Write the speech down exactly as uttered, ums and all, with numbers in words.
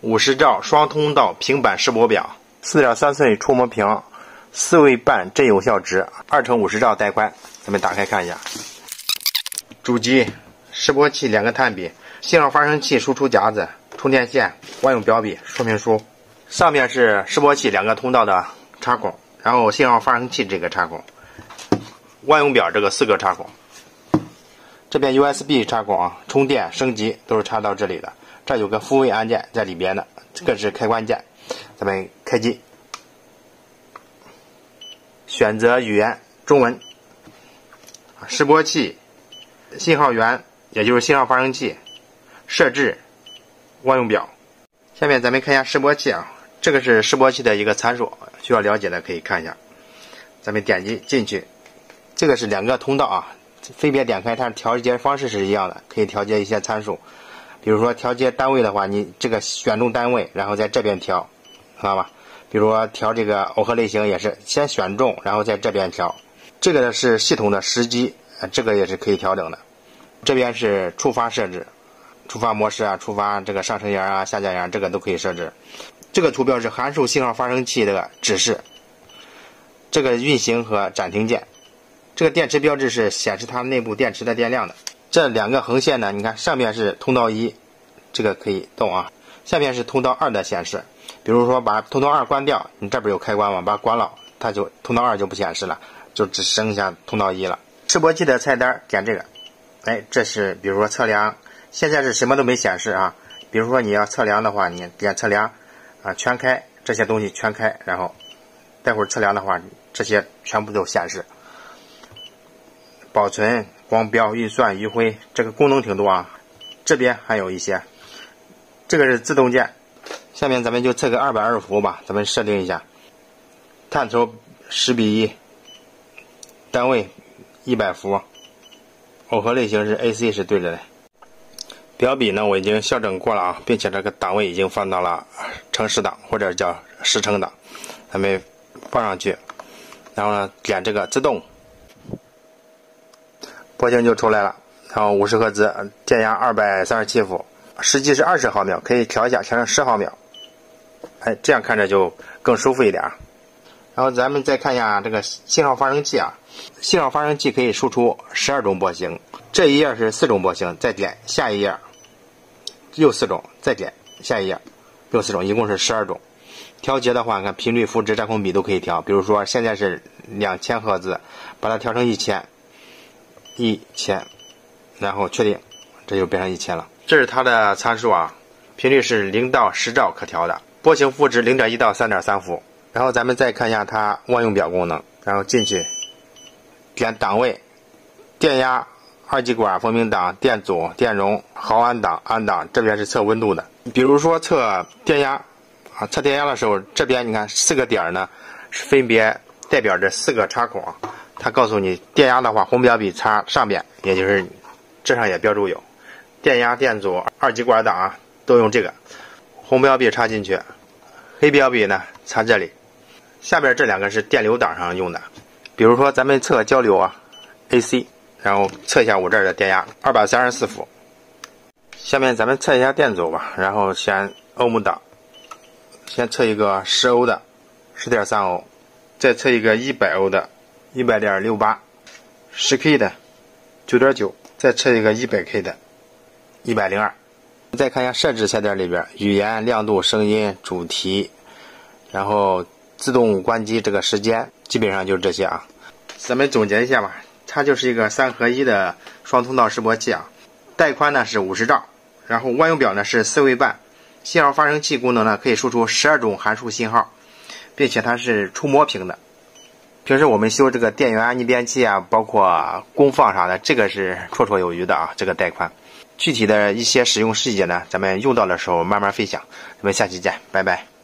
五十兆双通道平板示波表， 四点三寸触摸屏，四位半真有效值，二乘五十兆带宽。咱们打开看一下。主机、示波器两个碳笔，信号发生器输出夹子，充电线，万用表笔，说明书。上面是示波器两个通道的插孔，然后信号发生器这个插孔，万用表这个四个插孔。这边 U S B 插孔啊，充电升级都是插到这里的。这有个复位按键在里边的，这个是开关键。咱们开机，选择语言中文，示波器，信号源也就是信号发生器，设置，万用表。下面咱们看一下示波器啊，这个是示波器的一个参数，需要了解的可以看一下。咱们点击进去，这个是两个通道啊，分别点开，它调节方式是一样的，可以调节一些参数。比如说调节单位的话，你这个选中单位，然后在这边调，知道吧？比如说调这个耦合类型也是先选中，然后在这边调。这个是系统的时机，这个也是可以调整的。这边是触发设置，触发模式啊，触发这个上升沿啊、下降沿，这个都可以设置。这个图标是函数信号发生器的指示，这个运行和暂停键。这个电池标志是显示它内部电池的电量的。这两个横线呢，你看上面是通道一，这个可以动啊，下面是通道二的显示。比如说把通道二关掉，你这边有开关嘛，把它关了，它就通道二就不显示了，就只剩下通道一了。示波器的菜单点这个，哎，这是比如说测量，现在是什么都没显示啊。比如说你要测量的话，你点测量啊，全开，这些东西全开，然后待会儿测量的话，这些全部都显示。保存、光标、运算、余晖，这个功能挺多啊。这边还有一些，这个是自动键。下面咱们就测个二百二十伏吧，咱们设定一下，探头十比一，单位一百伏，耦合类型是 A C 是对着的。表笔呢我已经校正过了啊，并且这个档位已经放到了成十档或者叫十成档，咱们放上去，然后呢点这个自动。波形就出来了，然后五十赫兹，电压二百三十七伏，实际是二十毫秒，可以调一下，调成十毫秒。哎，这样看着就更舒服一点。然后咱们再看一下这个信号发生器啊，信号发生器可以输出十二种波形，这一页是四种波形，再点下一页又四种，再点下一页又四种，一共是十二种。调节的话，你看频率、幅值、占空比都可以调。比如说现在是两千赫兹，把它调成一千。一千，然后确定，这就变成一千了。这是它的参数啊，频率是零到十兆可调的，波形幅值零点一到三点三伏。然后咱们再看一下它万用表功能，然后进去点档位，电压、二极管、风鸣档、电阻、电容、毫安档、安档，这边是测温度的。比如说测电压啊，测电压的时候，这边你看四个点呢，是分别代表着四个插孔。它告诉你电压的话，红表笔插上边，也就是这上也标注有电压、电阻、二极管档啊，都用这个红标笔插进去，黑标笔呢插这里。下边这两个是电流档上用的，比如说咱们测交流啊 A C， 然后测一下我这儿的电压二百三十四伏。下面咱们测一下电阻吧，然后选欧姆档，先测一个十欧的 十点三欧，再测一个一百欧的一百点六八， 十 K 的 九点九， 再测一个一百 K 的一百零二。再看一下设置菜单里边，语言、亮度、声音、主题，然后自动关机这个时间，基本上就是这些啊。咱们总结一下吧，它就是一个三合一的双通道示波器啊，带宽呢是五十兆，然后万用表呢是四位半，信号发生器功能呢可以输出十二种函数信号，并且它是触摸屏的。平时我们修这个电源逆变器啊，包括功放啥的，这个是绰绰有余的啊，这个带宽。具体的一些使用细节呢，咱们用到的时候慢慢分享。咱们下期见，拜拜。